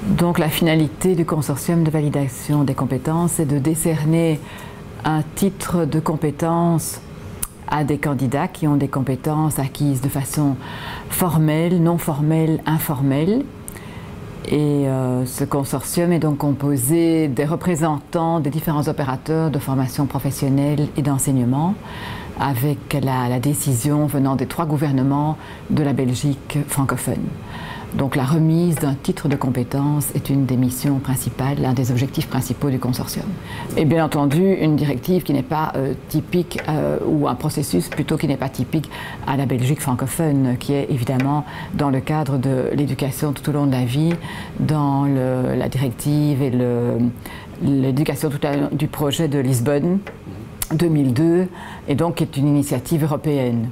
Donc la finalité du consortium de validation des compétences est de décerner un titre de compétence à des candidats qui ont des compétences acquises de façon formelle, non formelle, informelle. Et ce consortium est donc composé des représentants des différents opérateurs de formation professionnelle et d'enseignement, avec la décision venant des 3 gouvernements de la Belgique francophone. Donc la remise d'un titre de compétence est une des missions principales, l'un des objectifs principaux du consortium. Et bien entendu, une directive qui n'est pas typique, ou un processus plutôt qui n'est pas typique à la Belgique francophone, qui est évidemment dans le cadre de l'éducation tout au long de la vie, dans la directive et l'éducation du projet de Lisbonne 2002, et donc est une initiative européenne.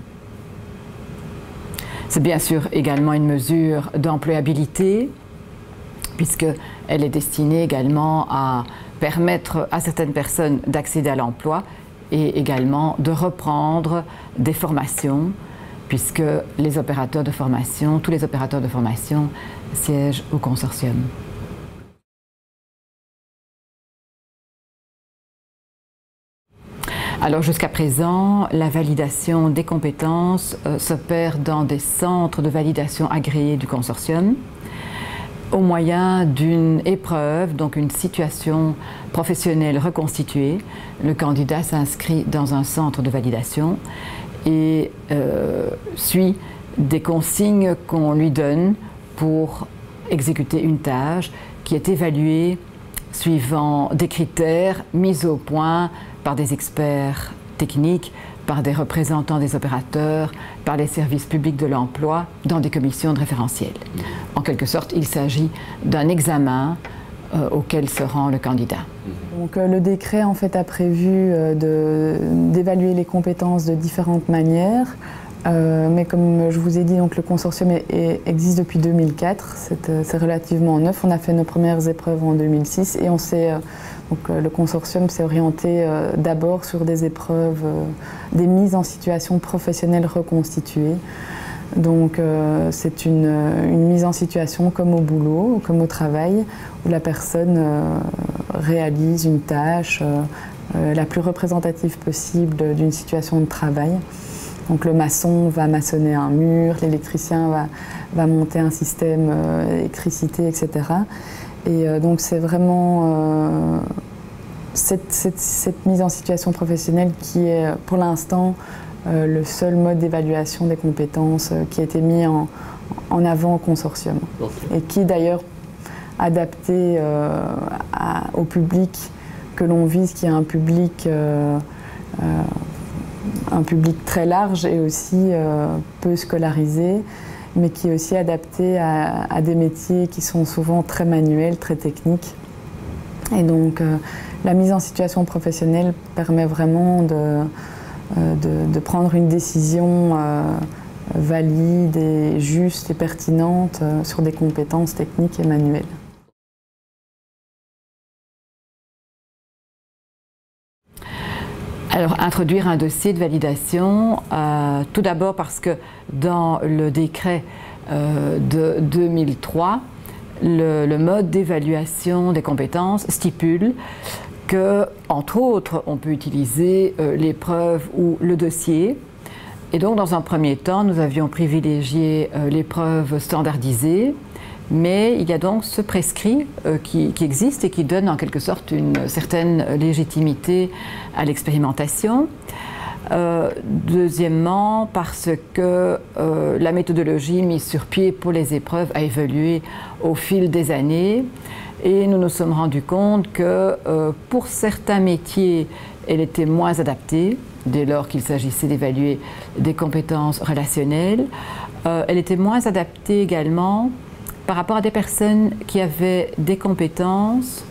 C'est bien sûr également une mesure d'employabilité, puisqu'elle est destinée également à permettre à certaines personnes d'accéder à l'emploi et également de reprendre des formations, puisque les opérateurs de formation, tous les opérateurs de formation siègent au consortium. Alors jusqu'à présent, la validation des compétences s'opère dans des centres de validation agréés du consortium au moyen d'une épreuve, donc une situation professionnelle reconstituée. Le candidat s'inscrit dans un centre de validation et suit des consignes qu'on lui donne pour exécuter une tâche qui est évaluée suivant des critères mis au point par des experts techniques, par des représentants des opérateurs, par les services publics de l'emploi, dans des commissions de référentiel. En quelque sorte, il s'agit d'un examen auquel se rend le candidat. Donc, le décret en fait, a prévu d'évaluer les compétences de différentes manières. Mais comme je vous ai dit, donc, le consortium existe depuis 2004, c'est relativement neuf. On a fait nos premières épreuves en 2006 et le consortium s'est orienté d'abord sur des épreuves, des mises en situation professionnelle reconstituées. Donc c'est une mise en situation comme au boulot, comme au travail, où la personne réalise une tâche la plus représentative possible d'une situation de travail. Donc le maçon va maçonner un mur, l'électricien va monter un système d'électricité, etc. Et donc c'est vraiment cette mise en situation professionnelle qui est pour l'instant le seul mode d'évaluation des compétences qui a été mis en avant au consortium. Okay. Et qui est d'ailleurs adapté au public que l'on vise, qui est un public très large et aussi peu scolarisé, mais qui est aussi adapté à des métiers qui sont souvent très manuels, très techniques. Et donc la mise en situation professionnelle permet vraiment de prendre une décision valide et juste et pertinente sur des compétences techniques et manuelles. Alors, introduire un dossier de validation, tout d'abord parce que dans le décret de 2003, le mode d'évaluation des compétences stipule que, entre autres, on peut utiliser l'épreuve ou le dossier. Et donc, dans un premier temps, nous avions privilégié l'épreuve standardisée, mais il y a donc ce prescrit qui existe et qui donne en quelque sorte une certaine légitimité à l'expérimentation. Deuxièmement, parce que la méthodologie mise sur pied pour les épreuves a évolué au fil des années et nous nous sommes rendus compte que pour certains métiers, elle était moins adaptée dès lors qu'il s'agissait d'évaluer des compétences relationnelles. Elle était moins adaptée également par rapport à des personnes qui avaient des compétences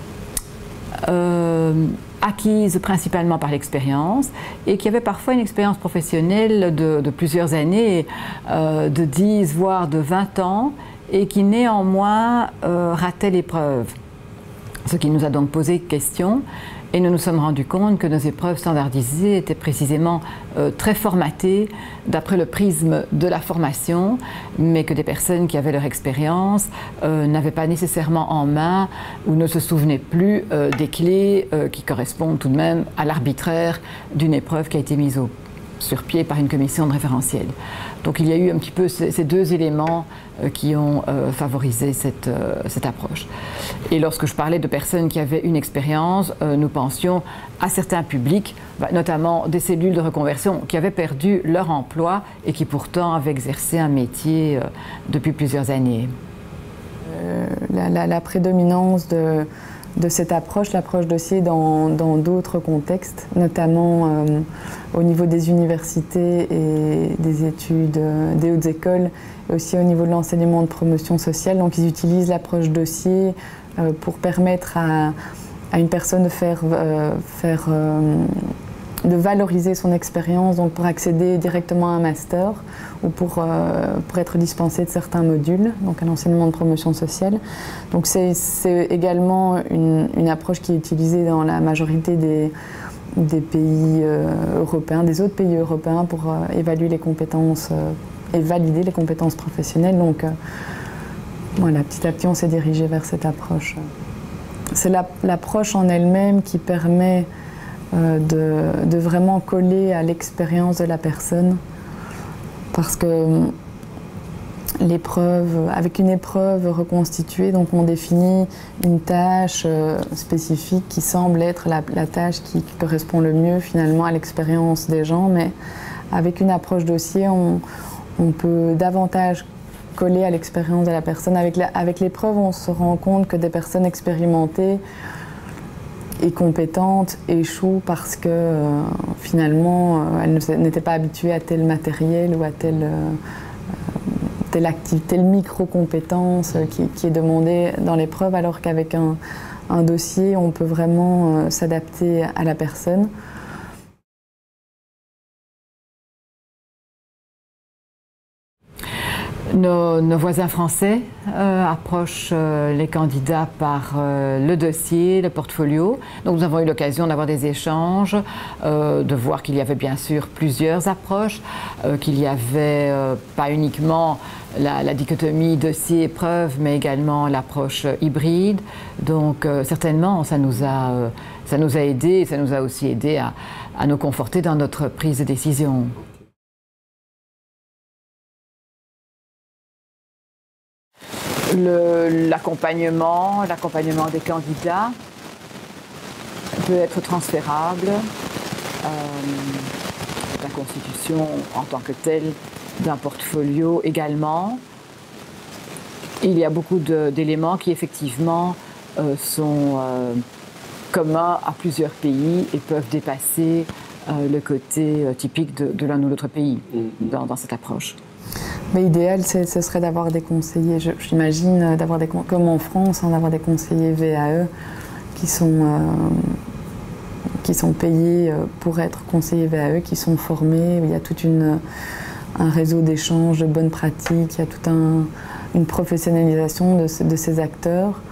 acquises principalement par l'expérience et qui avaient parfois une expérience professionnelle de plusieurs années, de 10 voire de 20 ans, et qui néanmoins rataient l'épreuve. Ce qui nous a donc posé question. et nous nous sommes rendus compte que nos épreuves standardisées étaient précisément très formatées d'après le prisme de la formation, mais que des personnes qui avaient leur expérience n'avaient pas nécessairement en main ou ne se souvenaient plus des clés qui correspondent tout de même à l'arbitraire d'une épreuve qui a été mise sur pied par une commission de référentiel. Donc il y a eu un petit peu ces deux éléments qui ont favorisé cette approche. Et lorsque je parlais de personnes qui avaient une expérience, nous pensions à certains publics, notamment des cellules de reconversion qui avaient perdu leur emploi et qui pourtant avaient exercé un métier depuis plusieurs années. La prédominance de cette approche, l'approche dossier dans d'autres contextes, notamment au niveau des universités et des études, des hautes écoles, et aussi au niveau de l'enseignement de promotion sociale. Donc ils utilisent l'approche dossier pour permettre à une personne de valoriser son expérience, donc pour accéder directement à un master ou pour être dispensé de certains modules, donc un enseignement de promotion sociale. Donc c'est également une approche qui est utilisée dans la majorité des pays européens, des autres pays européens pour évaluer les compétences et valider les compétences professionnelles. Donc voilà, petit à petit on s'est dirigé vers cette approche. C'est l'approche en elle-même qui permet de vraiment coller à l'expérience de la personne, parce que avec une épreuve reconstituée, donc on définit une tâche spécifique qui semble être la tâche qui correspond le mieux finalement à l'expérience des gens, mais avec une approche dossier, on peut davantage coller à l'expérience de la personne. Avec l'épreuve, on se rend compte que des personnes expérimentées et compétentes échouent parce que finalement elles n'étaient pas habituées à tel matériel ou à telle activité, telle micro-compétence qui est demandée dans l'épreuve, alors qu'avec un dossier, on peut vraiment s'adapter à la personne. Nos voisins français approchent les candidats par le dossier, le portfolio. Donc nous avons eu l'occasion d'avoir des échanges, de voir qu'il y avait bien sûr plusieurs approches, qu'il n'y avait pas uniquement la dichotomie dossier-épreuve, mais également l'approche hybride. Donc certainement, ça nous a aidé, et ça nous a aussi aidé à nous conforter dans notre prise de décision. L'accompagnement des candidats peut être transférable. La constitution en tant que telle d'un portfolio également. Il y a beaucoup d'éléments qui effectivement sont communs à plusieurs pays et peuvent dépasser le côté typique de l'un ou l'autre pays dans cette approche. Mais l'idéal, ce serait d'avoir des conseillers, j'imagine, comme en France, d'avoir des conseillers VAE qui sont payés pour être conseillers VAE, qui sont formés. Il y a tout un réseau d'échanges, de bonnes pratiques, il y a toute une professionnalisation de ces acteurs.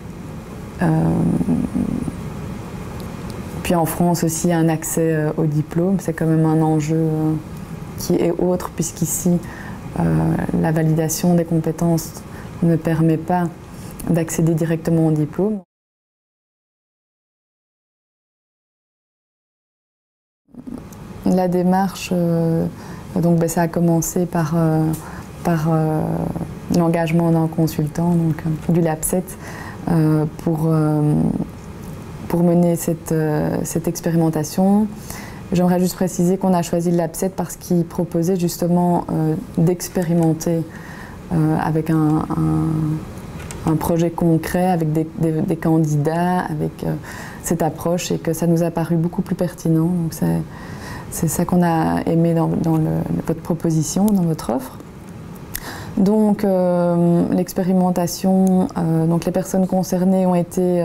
Puis en France aussi, un accès au diplôme, c'est quand même un enjeu qui est autre, puisqu'ici, la validation des compétences ne permet pas d'accéder directement au diplôme. La démarche, donc, ça a commencé par l'engagement d'un consultant, donc, du LabSet, pour mener cette expérimentation. J'aimerais juste préciser qu'on a choisi le LabSet parce qu'il proposait justement d'expérimenter avec un projet concret, avec des candidats, avec cette approche, et que ça nous a paru beaucoup plus pertinent. Donc c'est ça qu'on a aimé dans votre proposition, dans votre offre. Donc l'expérimentation, donc les personnes concernées ont été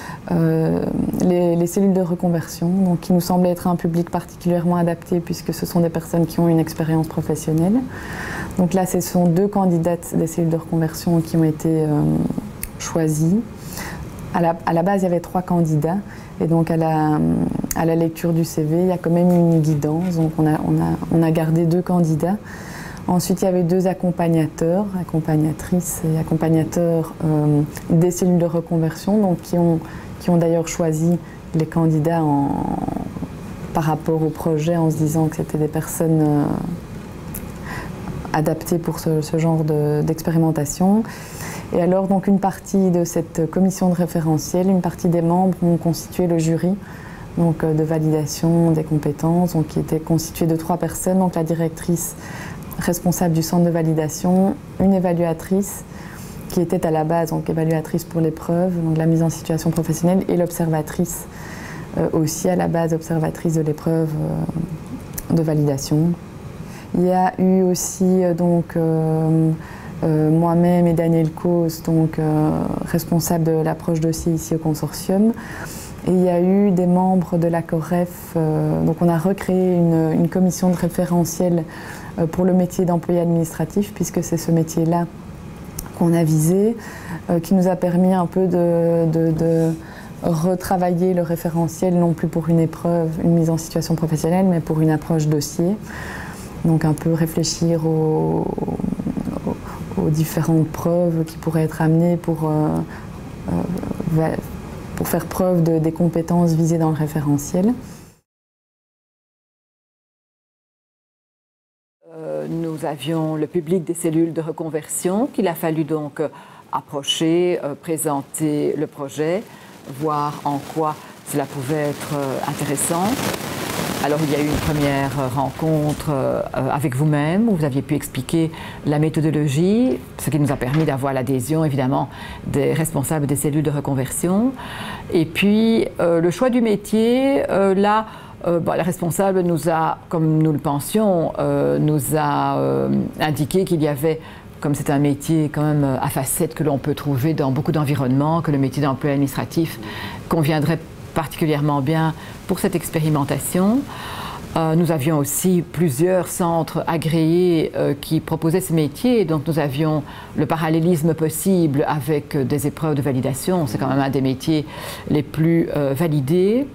les cellules de reconversion, donc qui nous semblait être un public particulièrement adapté puisque ce sont des personnes qui ont une expérience professionnelle. Donc là, ce sont 2 candidates des cellules de reconversion qui ont été choisies. À la base, il y avait 3 candidats, Et donc à la lecture du CV, il y a quand même une guidance. Donc on a gardé 2 candidats. Ensuite, il y avait 2 accompagnateurs, accompagnatrices et accompagnateurs des cellules de reconversion, donc qui ont d'ailleurs choisi les candidats par rapport au projet en se disant que c'était des personnes adaptées pour ce genre d'expérimentation. Et alors, donc, une partie de cette commission de référentiel, une partie des membres ont constitué le jury donc, de validation des compétences, donc, qui était constitué de 3 personnes, donc la directrice responsable du centre de validation, une évaluatrice qui était à la base donc évaluatrice pour l'épreuve, donc la mise en situation professionnelle, et l'observatrice aussi à la base observatrice de l'épreuve de validation. Il y a eu aussi donc moi-même et Daniel Cause, donc responsable de l'approche dossier ici au consortium. Et il y a eu des membres de la COREF, donc on a recréé une commission de référentiel pour le métier d'employé administratif, puisque c'est ce métier-là qu'on a visé, qui nous a permis un peu de retravailler le référentiel, non plus pour une épreuve, une mise en situation professionnelle, mais pour une approche dossier. Donc un peu réfléchir aux différentes preuves qui pourraient être amenées pour faire preuve des compétences visées dans le référentiel. Nous avions le public des cellules de reconversion qu'il a fallu donc approcher, présenter le projet, voir en quoi cela pouvait être intéressant. Alors il y a eu une première rencontre avec vous-même où vous aviez pu expliquer la méthodologie, ce qui nous a permis d'avoir l'adhésion évidemment des responsables des cellules de reconversion. Et puis le choix du métier, là, la responsable nous a, comme nous le pensions, nous a indiqué qu'il y avait, comme c'est un métier quand même à facettes que l'on peut trouver dans beaucoup d'environnements, que le métier d'employé administratif conviendrait particulièrement bien pour cette expérimentation. Nous avions aussi plusieurs centres agréés qui proposaient ce métier, donc nous avions le parallélisme possible avec des épreuves de validation. C'est quand même un des métiers les plus validés.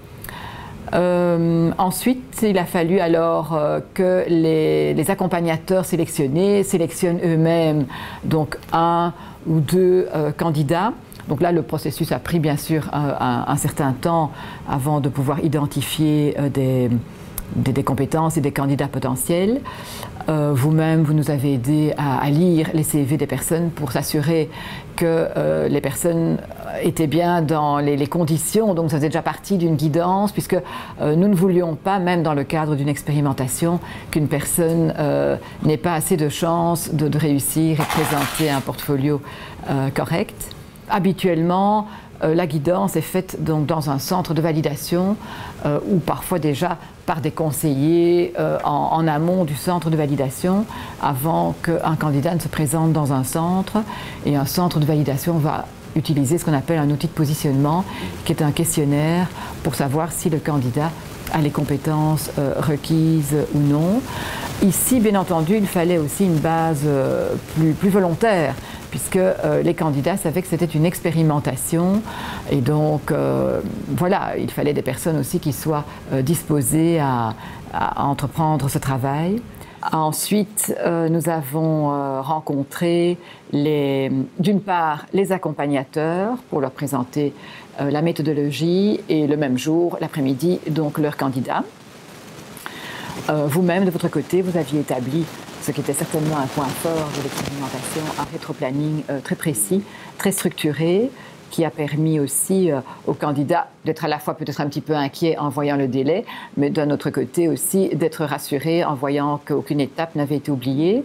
Ensuite, il a fallu alors que les accompagnateurs sélectionnés sélectionnent eux-mêmes donc 1 ou 2 candidats. Donc là, le processus a pris bien sûr un certain temps avant de pouvoir identifier des compétences et des candidats potentiels. Vous-même, vous nous avez aidé à lire les CV des personnes pour s'assurer que les personnes étaient bien dans les conditions. Donc ça faisait déjà partie d'une guidance, puisque nous ne voulions pas, même dans le cadre d'une expérimentation, qu'une personne n'ait pas assez de chances de réussir et de présenter un portfolio correct. Habituellement, la guidance est faite donc dans un centre de validation ou parfois déjà par des conseillers en amont du centre de validation avant qu'un candidat ne se présente dans un centre. Et un centre de validation va utiliser ce qu'on appelle un outil de positionnement qui est un questionnaire pour savoir si le candidat a les compétences requises ou non. Ici, bien entendu, il fallait aussi une base plus volontaire, puisque les candidats savaient que c'était une expérimentation et donc voilà, il fallait des personnes aussi qui soient disposées à entreprendre ce travail. Ensuite, nous avons rencontré d'une part les accompagnateurs pour leur présenter la méthodologie et le même jour, l'après-midi, donc leurs candidats. Vous-même, de votre côté, vous aviez établi ce qui était certainement un point fort de l'expérimentation, un rétro-planning très précis, très structuré, qui a permis aussi aux candidats d'être à la fois peut-être un petit peu inquiets en voyant le délai, mais d'un autre côté aussi d'être rassurés en voyant qu'aucune étape n'avait été oubliée.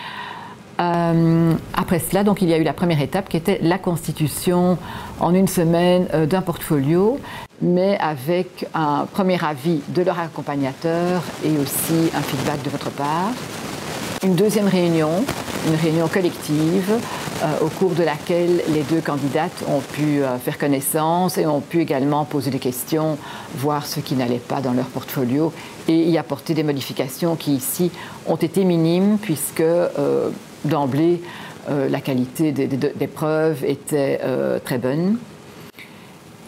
Après cela, donc, il y a eu la première étape qui était la constitution en une semaine d'un portfolio, mais avec un premier avis de leur accompagnateur et aussi un feedback de votre part. Une deuxième réunion, une réunion collective au cours de laquelle les 2 candidates ont pu faire connaissance et ont pu également poser des questions, voir ce qui n'allait pas dans leur portfolio et y apporter des modifications qui ici ont été minimes puisque d'emblée la qualité des preuves était très bonne.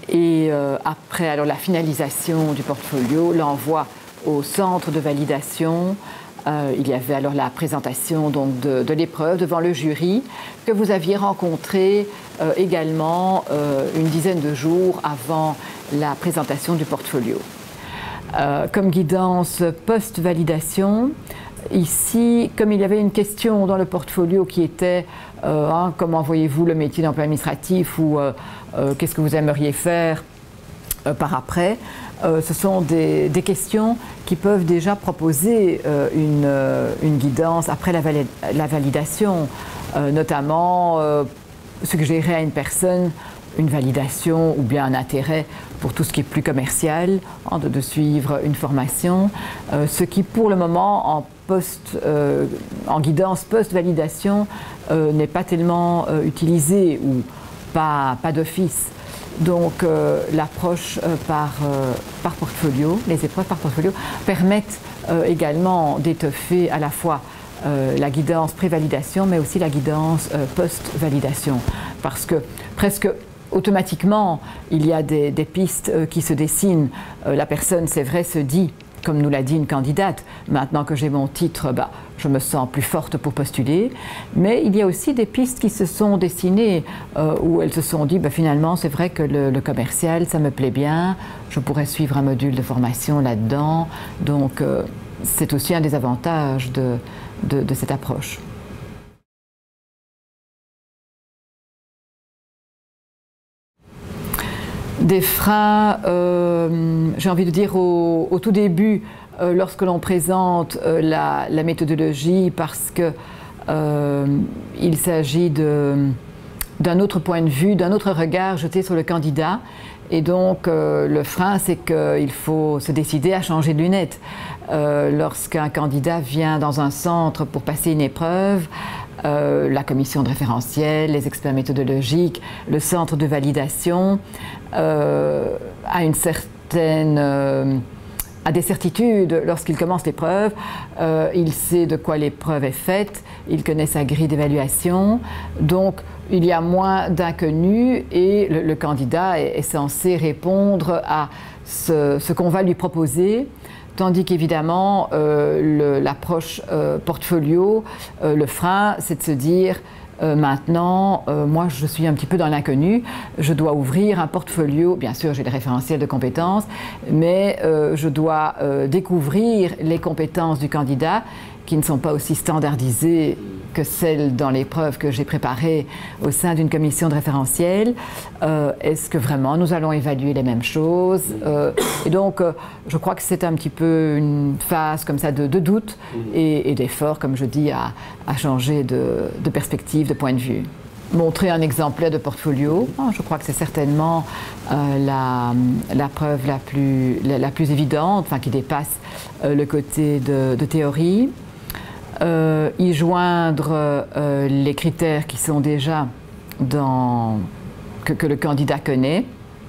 Et après alors, la finalisation du portfolio, l'envoi au centre de validation, il y avait alors la présentation donc, de l'épreuve devant le jury que vous aviez rencontré également une dizaine de jours avant la présentation du portfolio. Comme guidance post-validation, ici, comme il y avait une question dans le portfolio qui était comment voyez-vous le métier d'emploi administratif ou qu'est-ce que vous aimeriez faire par après, ce sont des questions qui peuvent déjà proposer une guidance après la validation, notamment suggérer à une personne une validation ou bien un intérêt pour tout ce qui est plus commercial, de suivre une formation, ce qui pour le moment en guidance post-validation n'est pas tellement utilisé ou pas d'office. Donc l'approche par portfolio, les épreuves par portfolio permettent également d'étoffer à la fois la guidance pré-validation mais aussi la guidance post-validation, parce que presque automatiquement il y a des pistes qui se dessinent. La personne, c'est vrai, se dit, comme nous l'a dit une candidate, maintenant que j'ai mon titre, je me sens plus forte pour postuler. Mais il y a aussi des pistes qui se sont dessinées où elles se sont dit, finalement, c'est vrai que le commercial, ça me plaît bien, je pourrais suivre un module de formation là-dedans. Donc, c'est aussi un des avantages de cette approche. Des freins, j'ai envie de dire au tout début, lorsque l'on présente la méthodologie, parce que il s'agit d'un autre point de vue, d'un autre regard jeté sur le candidat. Et donc le frein, c'est qu'il faut se décider à changer de lunettes. Lorsqu'un candidat vient dans un centre pour passer une épreuve, la commission de référentiel, les experts méthodologiques, le centre de validation a des certitudes lorsqu'il commence l'épreuve. Il sait de quoi l'épreuve est faite, il connaît sa grille d'évaluation, donc il y a moins d'inconnus et le candidat est censé répondre à ce qu'on va lui proposer. Tandis qu'évidemment, l'approche portfolio, le frein, c'est de se dire maintenant, moi je suis un petit peu dans l'inconnu, je dois ouvrir un portfolio, bien sûr j'ai les référentiels de compétences, mais je dois découvrir les compétences du candidat qui ne sont pas aussi standardisées que celles dans l'épreuve que j'ai préparée au sein d'une commission de référentiel. Est-ce que vraiment nous allons évaluer les mêmes choses? Et donc, je crois que c'est un petit peu une phase comme ça de doute et d'effort, comme je dis, à changer de perspective, de point de vue. Montrer un exemplaire de portfolio, je crois que c'est certainement la preuve la plus évidente, qui dépasse le côté de théorie. Y joindre les critères qui sont déjà que le candidat connaît.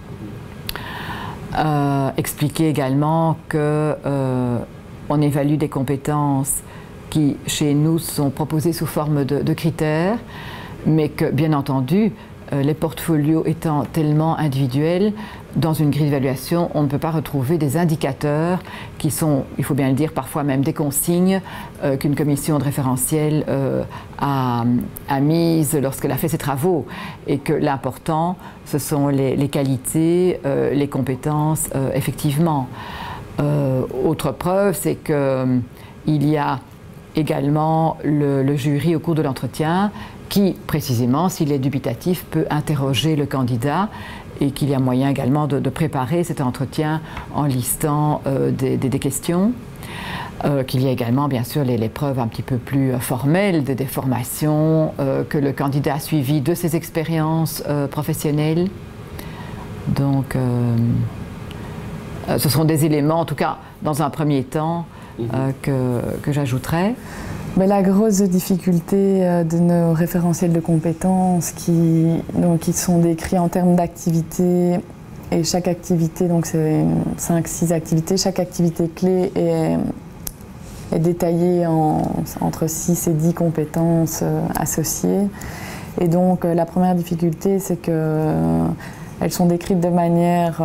Expliquer également qu'on évalue des compétences qui, chez nous, sont proposées sous forme de critères, mais que, bien entendu, les portfolios étant tellement individuels, dans une grille d'évaluation, on ne peut pas retrouver des indicateurs qui sont, il faut bien le dire, parfois même des consignes qu'une commission de référentiel a mises lorsqu'elle a fait ses travaux. Et que l'important, ce sont les qualités, les compétences, effectivement. Autre preuve, c'est qu'il y a également le jury au cours de l'entretien qui, précisément, s'il est dubitatif, peut interroger le candidat et qu'il y a moyen également de préparer cet entretien en listant des questions. Qu'il y a également, bien sûr, les preuves un petit peu plus formelles, des formations que le candidat a suivies de ses expériences professionnelles. Donc, ce seront des éléments, en tout cas, dans un premier temps, que j'ajouterais. Mais la grosse difficulté de nos référentiels de compétences qui sont décrits en termes d'activités, et chaque activité, donc c'est 5-6 activités, chaque activité clé est détaillée entre 6 et 10 compétences associées. Et donc la première difficulté, c'est que elles sont décrites de manière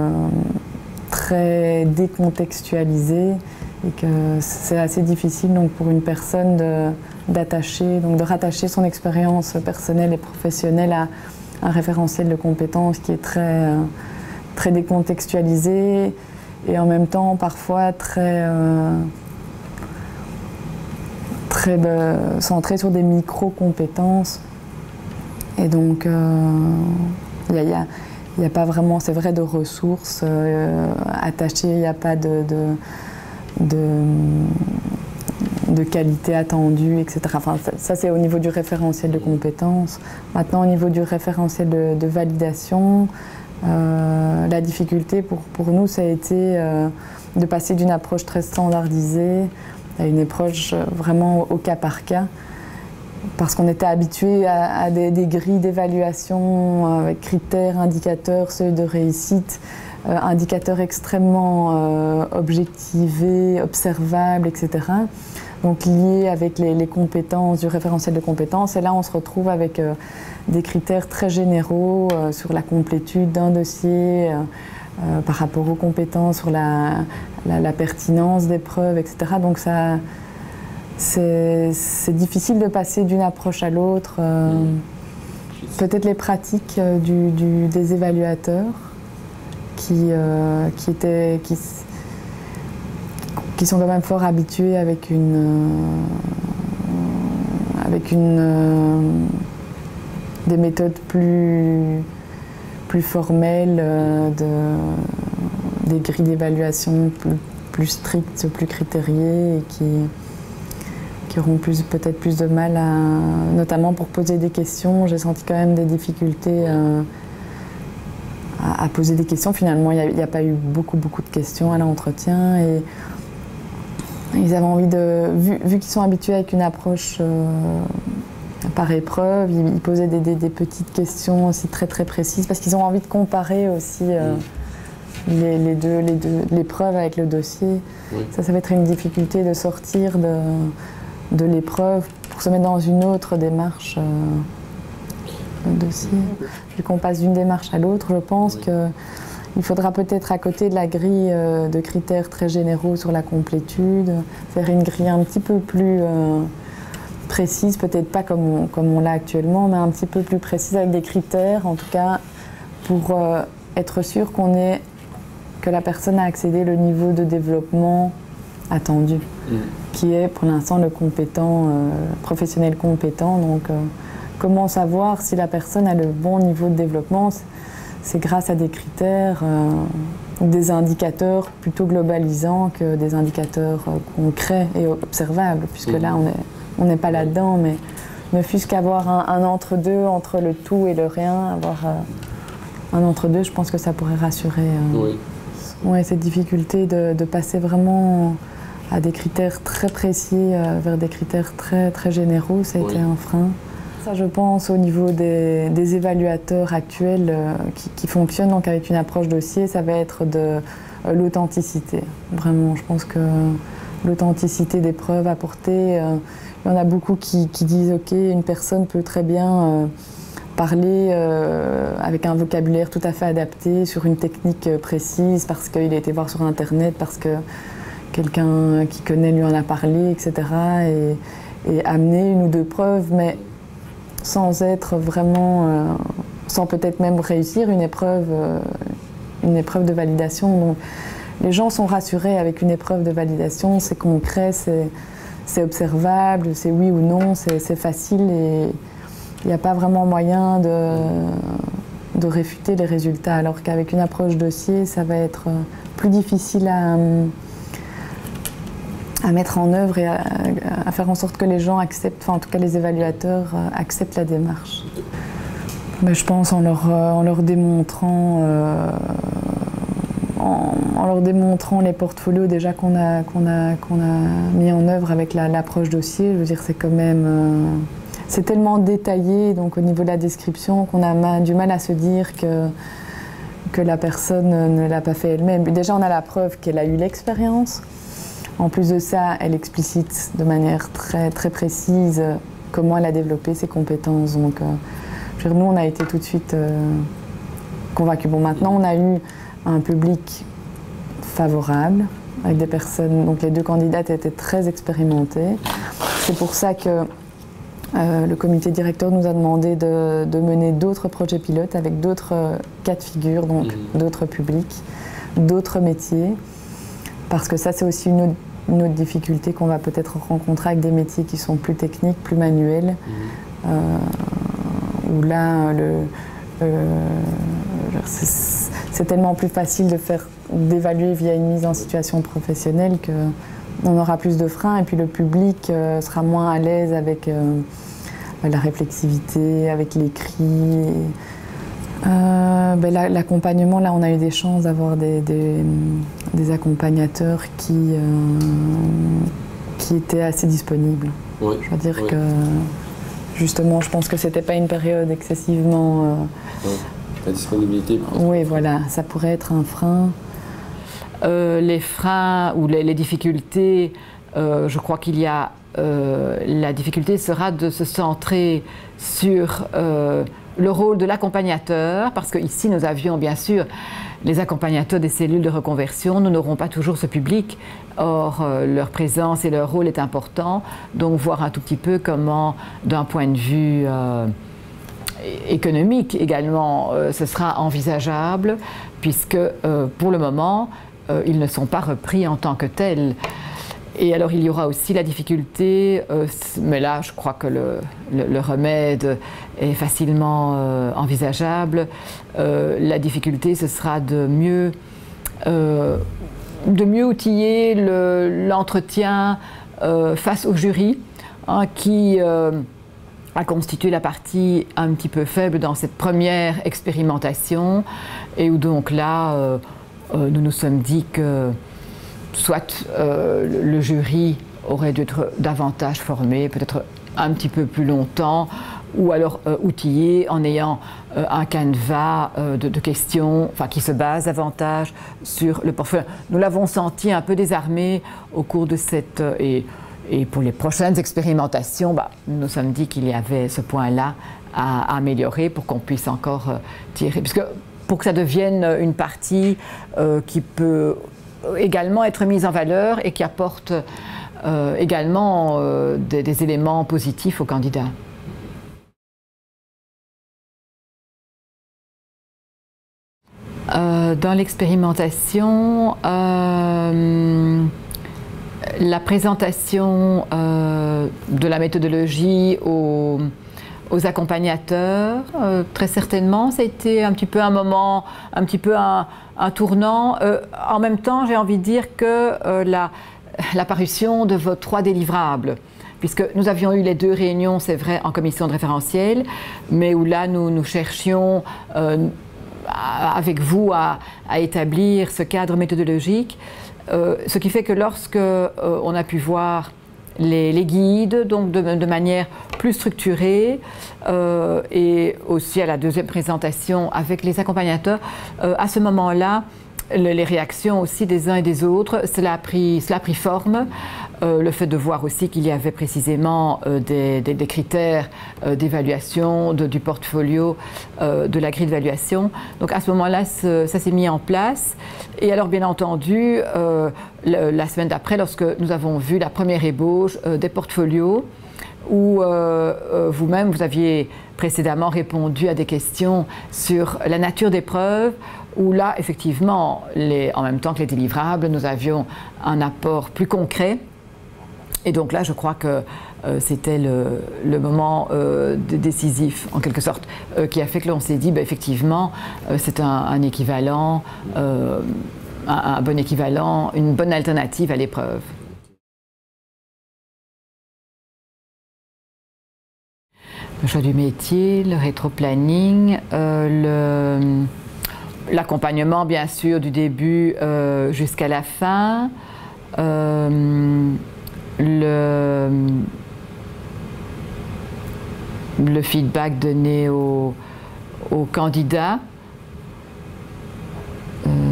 très décontextualisée et que c'est assez difficile donc, pour une personne de rattacher son expérience personnelle et professionnelle à un référentiel de compétences qui est très décontextualisé et en même temps parfois très centré sur des micro-compétences. Et donc il n'y a pas vraiment, c'est vrai, de ressources attachées, il n'y a pas de qualité attendue, etc. Enfin, ça c'est au niveau du référentiel de compétences. Maintenant, au niveau du référentiel de validation, la difficulté pour nous, ça a été de passer d'une approche très standardisée à une approche vraiment au cas par cas, parce qu'on était habitué à des grilles d'évaluation avec critères, indicateurs, seuil de réussite, indicateurs extrêmement objectivés, observables, etc. Donc liés avec les compétences du référentiel de compétences. Et là, on se retrouve avec des critères très généraux sur la complétude d'un dossier, par rapport aux compétences, sur la pertinence des preuves, etc. Donc ça, c'est difficile de passer d'une approche à l'autre. Peut-être les pratiques des évaluateurs qui sont quand même fort habitués avec des méthodes plus formelles, des grilles d'évaluation plus strictes, plus critériées et qui auront peut-être plus de mal notamment pour poser des questions. J'ai senti quand même des difficultés à poser des questions. Finalement, il n'y a pas eu beaucoup de questions à l'entretien et ils avaient envie vu qu'ils sont habitués avec une approche par épreuve, ils posaient des petites questions aussi très précises parce qu'ils ont envie de comparer aussi l'épreuve avec le dossier. Oui. Ça va être une difficulté de sortir de l'épreuve pour se mettre dans une autre démarche. Le dossier. Vu qu'on passe d'une démarche à l'autre, je pense qu'il faudra peut-être, à côté de la grille de critères très généraux sur la complétude, faire une grille un petit peu plus précise, peut-être pas comme on l'a actuellement, mais un petit peu plus précise avec des critères, en tout cas, pour être sûr que la personne a accédé au niveau de développement attendu, qui est pour l'instant le professionnel compétent. Donc, comment savoir si la personne a le bon niveau de développement? C'est grâce à des critères, des indicateurs plutôt globalisants que des indicateurs concrets et observables, puisque là, on n'est pas là-dedans, mais ne fût-ce qu'avoir un entre-deux entre le tout et le rien, avoir un entre-deux, je pense que ça pourrait rassurer. Ouais, cette difficulté de passer vraiment à des critères très précis vers des critères très généraux, ça a été un frein. Ça, je pense, au niveau des évaluateurs actuels qui fonctionnent donc avec une approche dossier, ça va être de l'authenticité. Vraiment, je pense que l'authenticité des preuves apportées, il y en a beaucoup qui disent ok, une personne peut très bien parler avec un vocabulaire tout à fait adapté sur une technique précise parce qu'il a été voir sur Internet, parce que quelqu'un qui connaît lui en a parlé, etc. Et amener une ou deux preuves, mais sans être vraiment, sans peut-être même réussir une épreuve de validation. Donc, les gens sont rassurés avec une épreuve de validation, c'est concret, c'est observable, c'est oui ou non, c'est facile et il n'y a pas vraiment moyen de réfuter les résultats, alors qu'avec une approche dossier, ça va être plus difficile à mettre en œuvre et à faire en sorte que les gens acceptent, enfin en tout cas les évaluateurs acceptent la démarche. Mais je pense en leur démontrant les portfolios déjà qu'on a mis en œuvre avec l'approche dossier. Je veux dire, c'est quand même c'est tellement détaillé donc au niveau de la description qu'on a du mal à se dire que la personne ne l'a pas fait elle-même. Déjà, on a la preuve qu'elle a eu l'expérience. En plus de ça, elle explicite de manière très précise comment elle a développé ses compétences. Donc, nous, on a été tout de suite convaincus. Bon, maintenant, on a eu un public favorable, avec des personnes, donc les deux candidates étaient très expérimentées. C'est pour ça que le comité directeur nous a demandé de mener d'autres projets pilotes avec d'autres cas de figure, donc d'autres publics, d'autres métiers, parce que ça c'est aussi une autre difficulté qu'on va peut-être rencontrer avec des métiers qui sont plus techniques, plus manuels, où là c'est tellement plus facile d'évaluer via une mise en situation professionnelle qu'on aura plus de freins et puis le public sera moins à l'aise avec la réflexivité, avec l'écrit. L'accompagnement, là on a eu des chances d'avoir des accompagnateurs qui étaient assez disponibles. Oui, je veux dire que justement je pense que c'était pas une période excessivement... La disponibilité. Oui, voilà, ça pourrait être un frein. Les freins ou les difficultés, je crois qu'il y a... la difficulté sera de se centrer sur le rôle de l'accompagnateur, parce qu'ici nous avions bien sûr les accompagnateurs des cellules de reconversion, nous n'aurons pas toujours ce public, or leur présence et leur rôle est important, donc voir un tout petit peu comment, d'un point de vue économique également, ce sera envisageable, puisque pour le moment, ils ne sont pas repris en tant que tels. Et alors il y aura aussi la difficulté, mais là je crois que le remède est facilement envisageable, la difficulté ce sera de mieux outiller l'entretien face au jury, hein, qui a constitué la partie un petit peu faible dans cette première expérimentation, et où donc là nous nous sommes dit que soit le jury aurait dû être davantage formé, peut-être un petit peu plus longtemps, ou alors outillé en ayant un canevas de questions, enfin, qui se base davantage sur le portfolio. Nous l'avons senti un peu désarmé au cours de cette... et pour les prochaines expérimentations, nous nous sommes dit qu'il y avait ce point-là à améliorer pour qu'on puisse encore tirer. Puisque pour que ça devienne une partie qui peut également être mise en valeur et qui apporte également des éléments positifs aux candidats. Dans l'expérimentation, la présentation de la méthodologie aux accompagnateurs, très certainement, ça a été un petit peu un moment, un petit peu un tournant. En même temps, j'ai envie de dire que la parution de vos 3 délivrables, puisque nous avions eu les 2 réunions, c'est vrai, en commission de référentiel, mais où là, nous cherchions avec vous à établir ce cadre méthodologique, ce qui fait que lorsque on a pu voir les guides, donc de manière plus structurée, et aussi à la deuxième présentation avec les accompagnateurs, à ce moment-là, les réactions aussi des uns et des autres, cela a pris forme. Le fait de voir aussi qu'il y avait précisément des critères d'évaluation du portfolio, de la grille d'évaluation. Donc à ce moment-là, ça s'est mis en place. Et alors bien entendu, la semaine d'après, lorsque nous avons vu la première ébauche des portfolios, où vous-même, vous aviez précédemment répondu à des questions sur la nature des preuves, où là, effectivement, en même temps que les délivrables, nous avions un apport plus concret. Et donc là, je crois que c'était le moment décisif, en quelque sorte, qui a fait que l'on s'est dit, effectivement, c'est un équivalent, un bon équivalent, une bonne alternative à l'épreuve. Le choix du métier, le rétroplanning, l'accompagnement bien sûr du début jusqu'à la fin, le feedback donné aux candidats,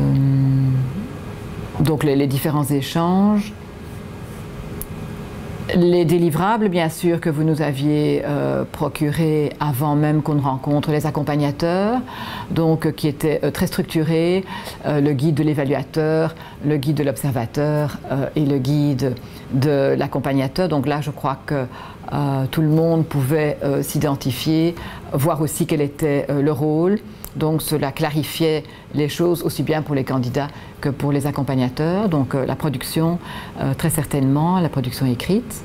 donc les différents échanges, Les délivrables, bien sûr, que vous nous aviez procurés avant même qu'on ne rencontre les accompagnateurs, donc qui étaient très structurés, le guide de l'évaluateur, le guide de l'observateur et le guide de l'accompagnateur. Donc là, je crois que tout le monde pouvait s'identifier, voir aussi quel était le rôle. Donc cela clarifiait les choses aussi bien pour les candidats que pour les accompagnateurs. Donc la production, très certainement, la production écrite.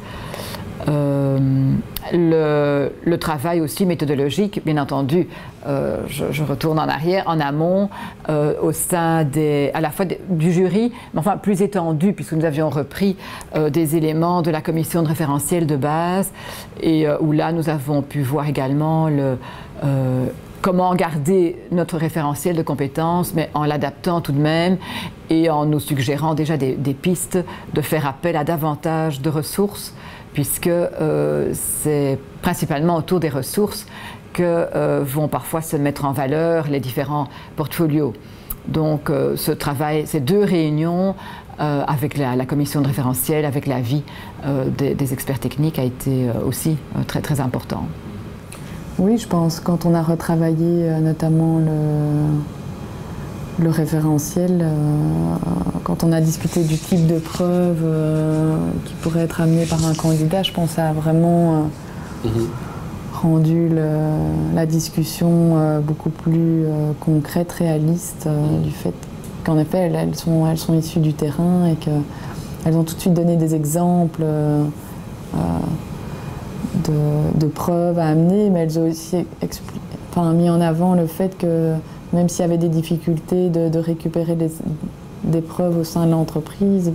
Le travail aussi méthodologique, bien entendu, je retourne en arrière, en amont, au sein à la fois du jury, mais enfin plus étendu, puisque nous avions repris des éléments de la commission de référentiel de base, et où là nous avons pu voir également comment garder notre référentiel de compétences, mais en l'adaptant tout de même et en nous suggérant déjà des pistes de faire appel à davantage de ressources, puisque c'est principalement autour des ressources que vont parfois se mettre en valeur les différents portfolios. Donc ce travail, ces 2 réunions avec la commission de référentiel, avec l'avis des experts techniques a été aussi très très important. Oui, je pense, quand on a retravaillé notamment le référentiel, quand on a discuté du type de preuve qui pourrait être amené par un candidat, je pense que ça a vraiment rendu la discussion beaucoup plus concrète, réaliste, du fait qu'en effet, elles sont issues du terrain et qu'elles ont tout de suite donné des exemples de preuves à amener, mais elles ont aussi mis en avant le fait que même s'il y avait des difficultés de récupérer des preuves au sein de l'entreprise,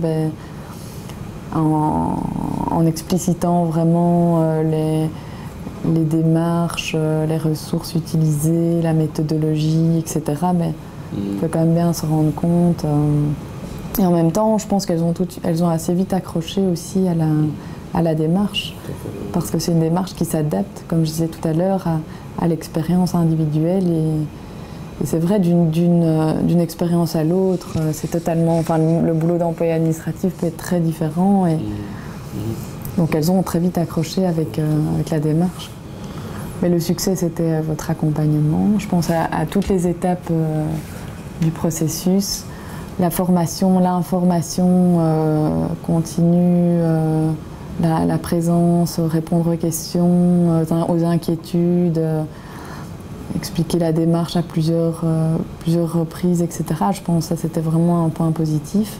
en explicitant vraiment les démarches, les ressources utilisées, la méthodologie, etc., on peut quand même bien se rendre compte. Et en même temps, je pense qu'elles ont assez vite accroché aussi à la démarche, parce que c'est une démarche qui s'adapte, comme je disais tout à l'heure, à l'expérience individuelle. Et c'est vrai, d'une expérience à l'autre, c'est totalement... Enfin, le boulot d'employé administratif peut être très différent. Donc elles ont très vite accroché avec la démarche. Mais le succès, c'était votre accompagnement. Je pense à toutes les étapes du processus. La formation, l'information continue, la présence, répondre aux questions, aux inquiétudes, expliquer la démarche à plusieurs reprises, etc. Je pense que ça, c'était vraiment un point positif.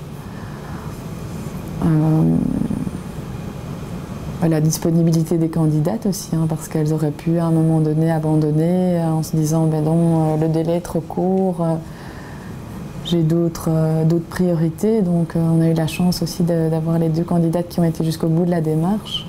La disponibilité des candidates aussi, parce qu'elles auraient pu à un moment donné abandonner en se disant non, le délai est trop court, j'ai d'autres priorités. Donc on a eu la chance aussi d'avoir les 2 candidates qui ont été jusqu'au bout de la démarche.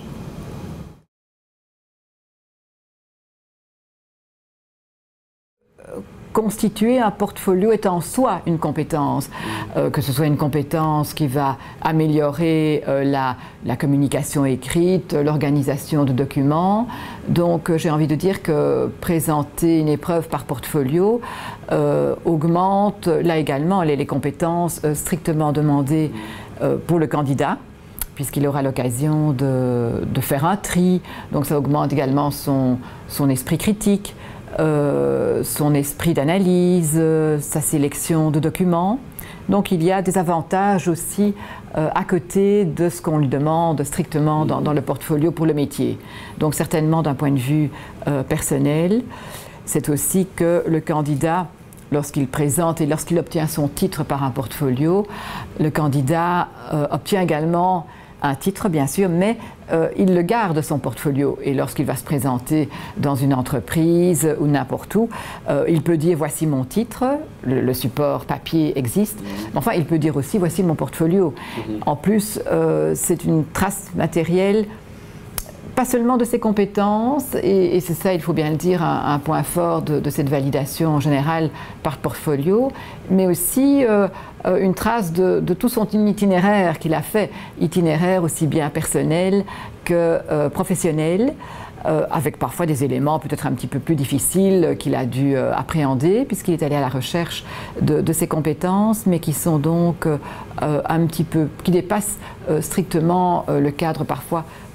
Constituer un portfolio est en soi une compétence, que ce soit une compétence qui va améliorer la communication écrite, l'organisation de documents. Donc j'ai envie de dire que présenter une épreuve par portfolio augmente là également les compétences strictement demandées pour le candidat, puisqu'il aura l'occasion de faire un tri. Donc ça augmente également son esprit critique, son esprit d'analyse, sa sélection de documents. Donc il y a des avantages aussi à côté de ce qu'on lui demande strictement dans le portfolio pour le métier. Donc certainement d'un point de vue personnel, c'est aussi que le candidat, lorsqu'il présente et lorsqu'il obtient son titre par un portfolio, le candidat obtient également un titre, bien sûr, mais il le garde son portfolio. Et lorsqu'il va se présenter dans une entreprise ou n'importe où, il peut dire « voici mon titre », le support papier existe, mais enfin il peut dire aussi « voici mon portfolio ». En plus, c'est une trace matérielle, pas seulement de ses compétences, et c'est ça, il faut bien le dire, un point fort de cette validation en général par portfolio, mais aussi une trace de tout son itinéraire qu'il a fait, itinéraire aussi bien personnel que professionnel, avec parfois des éléments peut-être un petit peu plus difficiles qu'il a dû appréhender, puisqu'il est allé à la recherche de ses compétences, mais qui sont donc un petit peu, qui dépassent strictement le cadre parfois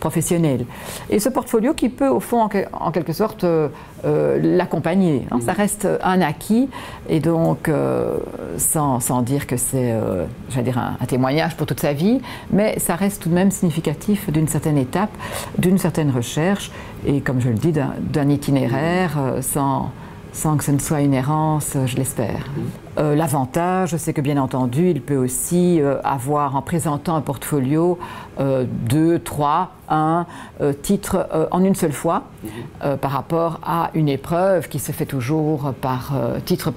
professionnel. Et ce portfolio qui peut, au fond, en quelque sorte, l'accompagner. Hein. Ça reste un acquis, et donc, sans dire que c'est, j'allais dire, un témoignage pour toute sa vie, mais ça reste tout de même significatif d'une certaine étape, d'une certaine recherche, et comme je le dis, d'un itinéraire sans que ce ne soit une errance, je l'espère. L'avantage, c'est que bien entendu, il peut aussi avoir, en présentant un portfolio, 2, 3, 1 titres en une seule fois, par rapport à une épreuve qui se fait toujours par titre.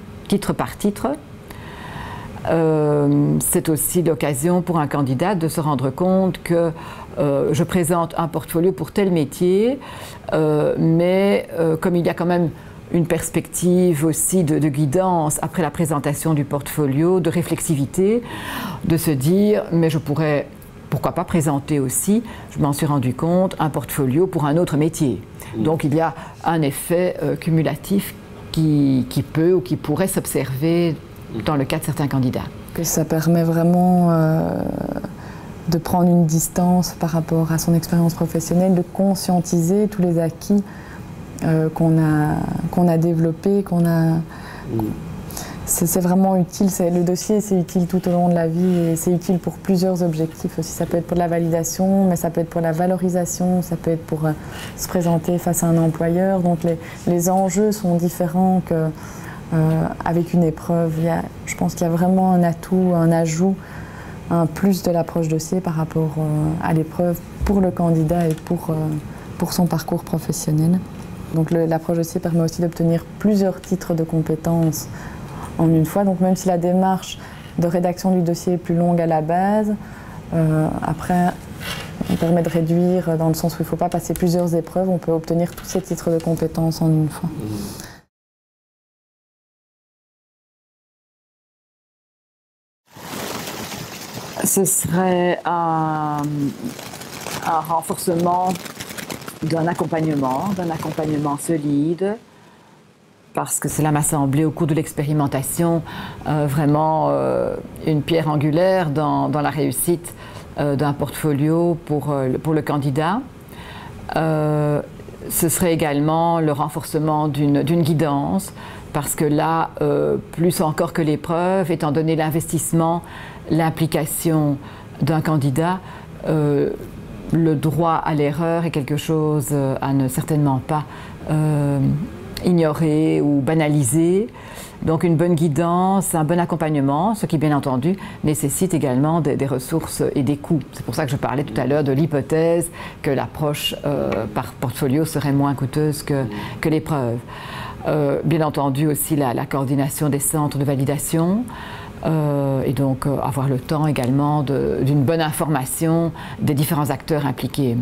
C'est aussi l'occasion pour un candidat de se rendre compte que je présente un portfolio pour tel métier, mais comme il y a quand même une perspective aussi de guidance après la présentation du portfolio, de réflexivité, de se dire mais je pourrais, pourquoi pas présenter aussi, je m'en suis rendu compte, un portfolio pour un autre métier. Donc il y a un effet cumulatif qui peut ou qui pourrait s'observer dans le cas de certains candidats. Que ça permet vraiment de prendre une distance par rapport à son expérience professionnelle, de conscientiser tous les acquis qu'on a développés, c'est vraiment utile. Le dossier, c'est utile tout au long de la vie et c'est utile pour plusieurs objectifs aussi. Ça peut être pour la validation, mais ça peut être pour la valorisation, ça peut être pour se présenter face à un employeur. Donc les enjeux sont différents qu'avec une épreuve. Je pense qu'il y a vraiment un atout, un ajout, un plus de l'approche dossier par rapport à l'épreuve pour le candidat et pour son parcours professionnel. Donc l'approche dossier permet aussi d'obtenir plusieurs titres de compétences en une fois. Donc même si la démarche de rédaction du dossier est plus longue à la base, après on permet de réduire dans le sens où il ne faut pas passer plusieurs épreuves, on peut obtenir tous ces titres de compétences en une fois. Ce serait un renforcement d'un accompagnement solide, parce que cela m'a semblé au cours de l'expérimentation vraiment une pierre angulaire dans la réussite d'un portfolio pour le candidat. Ce serait également le renforcement d'une guidance, parce que là, plus encore que l'épreuve, étant donné l'investissement, l'implication d'un candidat, le droit à l'erreur est quelque chose à ne certainement pas ignorer ou banaliser. Donc une bonne guidance, un bon accompagnement, ce qui bien entendu nécessite également des ressources et des coûts. C'est pour ça que je parlais tout à l'heure de l'hypothèse que l'approche par portfolio serait moins coûteuse que l'épreuve. Bien entendu aussi la coordination des centres de validation, et donc avoir le temps également d'une bonne information des différents acteurs impliqués.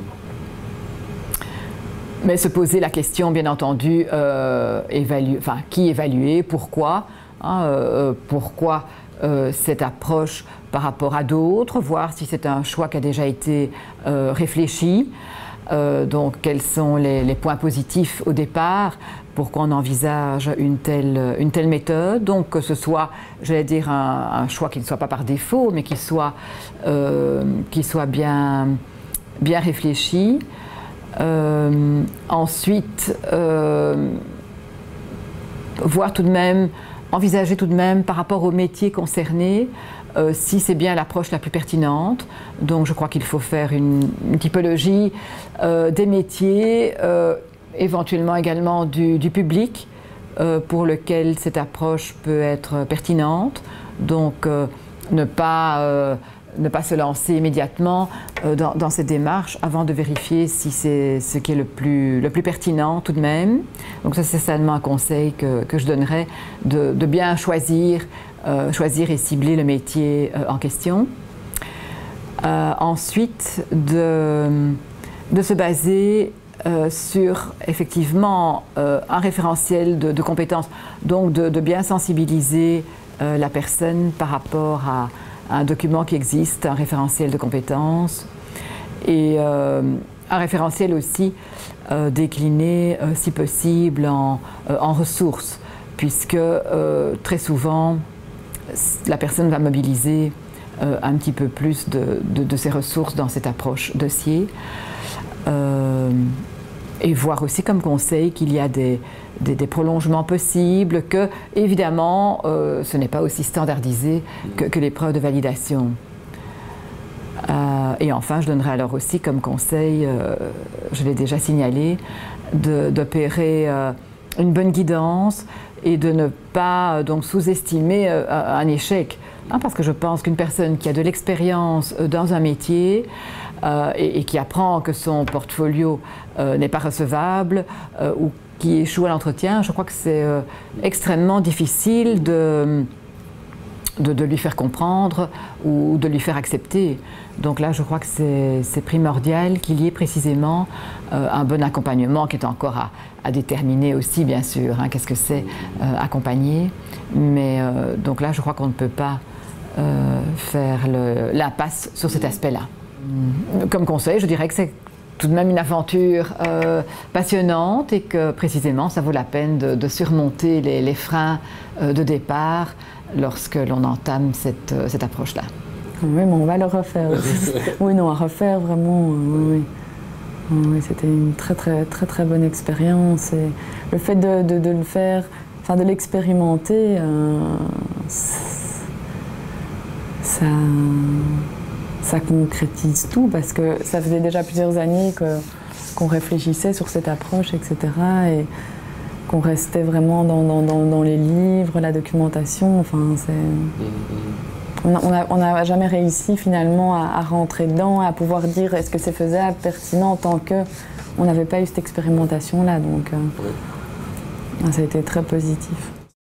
Mais se poser la question, bien entendu, qui évaluer, pourquoi, pourquoi cette approche par rapport à d'autres, voir si c'est un choix qui a déjà été réfléchi, donc quels sont les points positifs au départ, pourquoi on envisage une telle méthode, donc que ce soit, j'allais dire, un choix qui ne soit pas par défaut, mais qui soit bien réfléchi. Ensuite, envisager tout de même par rapport au métier concerné, si c'est bien l'approche la plus pertinente. Donc je crois qu'il faut faire une typologie des métiers, éventuellement également du public pour lequel cette approche peut être pertinente. Donc ne pas se lancer immédiatement dans cette démarche avant de vérifier si c'est ce qui est le plus pertinent tout de même. Donc ça, c'est certainement un conseil que je donnerais, de bien choisir et cibler le métier en question. Ensuite, de se baser sur effectivement un référentiel de compétences, donc de bien sensibiliser la personne par rapport à un document qui existe, un référentiel de compétences, et un référentiel aussi décliné, si possible, en ressources, puisque très souvent, la personne va mobiliser un petit peu plus de ces ressources dans cette approche dossier. Et voir aussi comme conseil qu'il y a des prolongements possibles, que évidemment ce n'est pas aussi standardisé que l'épreuve de validation. Et enfin, je donnerai alors aussi comme conseil, je l'ai déjà signalé, d'opérer une bonne guidance et de ne pas donc sous-estimer un échec. Hein, parce que je pense qu'une personne qui a de l'expérience dans un métier et qui apprend que son portfolio n'est pas recevable ou qui échoue à l'entretien, je crois que c'est extrêmement difficile de lui faire comprendre ou de lui faire accepter. Donc là, je crois que c'est primordial qu'il y ait précisément un bon accompagnement qui est encore à déterminer aussi, bien sûr. Hein, qu'est-ce que c'est accompagner? Mais donc là, je crois qu'on ne peut pas faire l'impasse sur cet aspect-là. Comme conseil, je dirais que c'est tout de même une aventure passionnante et que précisément, ça vaut la peine de surmonter les freins de départ lorsque l'on entame cette approche-là. Oui, mais on va le refaire. Oui, non, à refaire vraiment, oui. Oui, c'était une très bonne expérience. Et le fait de le faire, enfin de l'expérimenter, ça concrétise tout, parce que ça faisait déjà plusieurs années qu'on réfléchissait sur cette approche, etc. Et qu'on restait vraiment dans les livres, la documentation. Enfin, on n'a jamais réussi finalement à rentrer dedans, à pouvoir dire est-ce que c'est faisable, pertinent, tant qu'on n'avait pas eu cette expérimentation-là. Donc, ça a été très positif.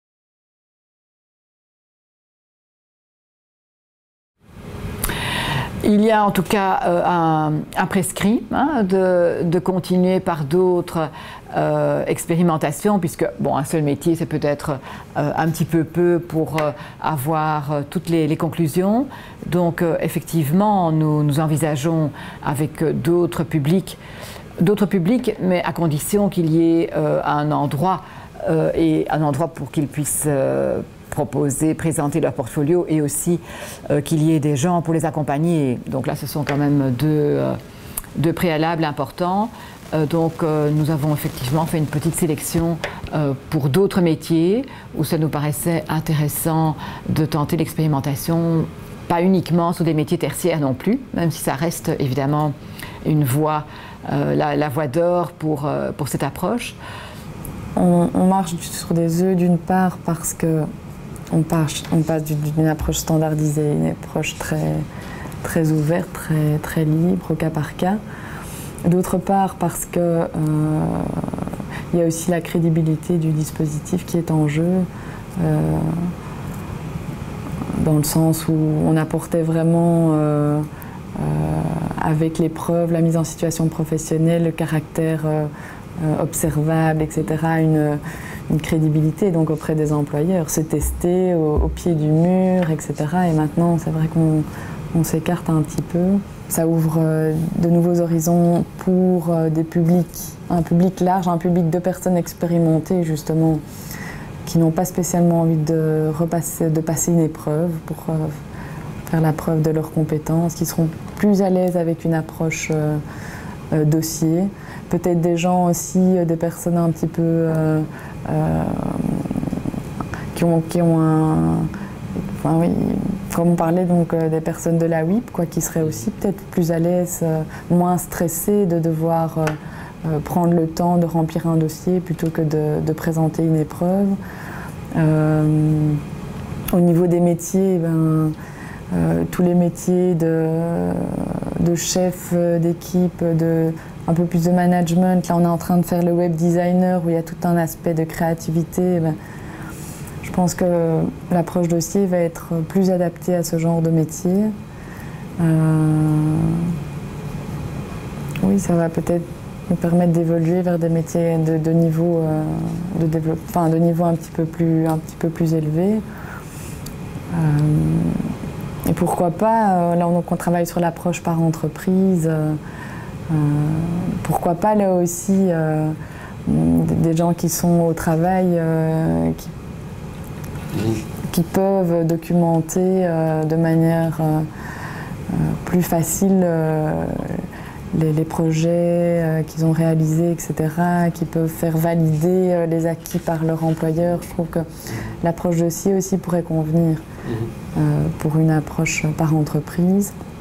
Il y a en tout cas un prescrit hein, de continuer par d'autres expérimentations, puisque bon, un seul métier, c'est peut-être un petit peu pour avoir toutes les conclusions. Donc effectivement, nous envisageons avec d'autres publics, mais à condition qu'il y ait un endroit pour qu'ils puissent présenter leur portfolio, et aussi qu'il y ait des gens pour les accompagner. Donc là, ce sont quand même deux préalables importants. Donc nous avons effectivement fait une petite sélection pour d'autres métiers où ça nous paraissait intéressant de tenter l'expérimentation, pas uniquement sur des métiers tertiaires non plus, même si ça reste évidemment une voie, la voie d'or pour cette approche. On marche sur des œufs d'une part parce que on passe d'une approche standardisée à une approche très ouverte, très libre, au cas par cas. D'autre part parce que il y a aussi la crédibilité du dispositif qui est en jeu, dans le sens où on apportait vraiment, avec les preuves, la mise en situation professionnelle, le caractère observable, etc., une crédibilité donc auprès des employeurs, se tester au pied du mur, etc. Et maintenant, c'est vrai qu'on s'écarte un petit peu. Ça ouvre de nouveaux horizons pour un public large, un public de personnes expérimentées justement, qui n'ont pas spécialement envie de passer une épreuve pour faire la preuve de leurs compétences, qui seront plus à l'aise avec une approche dossier. Peut-être des gens aussi, des personnes un petit peu qui ont un... Enfin oui, comme on parlait donc des personnes de la WIP, quoi, qui seraient aussi peut-être plus à l'aise, moins stressées de devoir prendre le temps de remplir un dossier plutôt que de présenter une épreuve. Au niveau des métiers, tous les métiers de chef d'équipe, un peu plus de management. Là, on est en train de faire le web designer où il y a tout un aspect de créativité. Je pense que l'approche dossier va être plus adaptée à ce genre de métier. Oui, ça va peut-être nous permettre d'évoluer vers des métiers de niveau de développement, enfin de niveau un petit peu plus élevé. Et pourquoi pas, là on travaille sur l'approche par entreprise. Pourquoi pas là aussi des gens qui sont au travail, qui peuvent documenter de manière plus facile les projets qu'ils ont réalisés, etc., qui peuvent faire valider les acquis par leur employeur. Je trouve que l'approche de SIE aussi pourrait convenir pour une approche par entreprise.